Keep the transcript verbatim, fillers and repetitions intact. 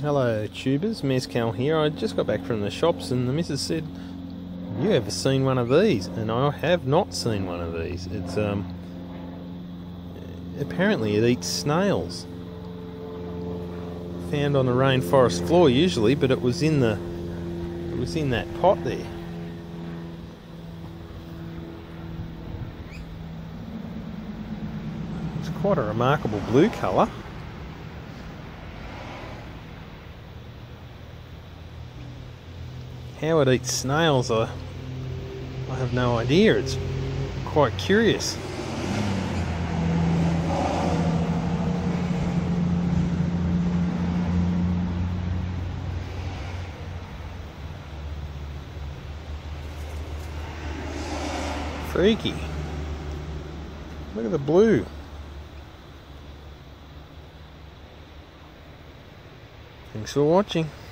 Hello tubers, Mezcal here. I just got back from the shops and the missus said, "Have you ever seen one of these?" And I have not seen one of these. It's um apparently it eats snails. Found on the rainforest floor usually, but it was in the it was in that pot there. It's quite a remarkable blue colour. How it eats snails, I, I have no idea. It's quite curious. Freaky. Look at the blue. Thanks for watching.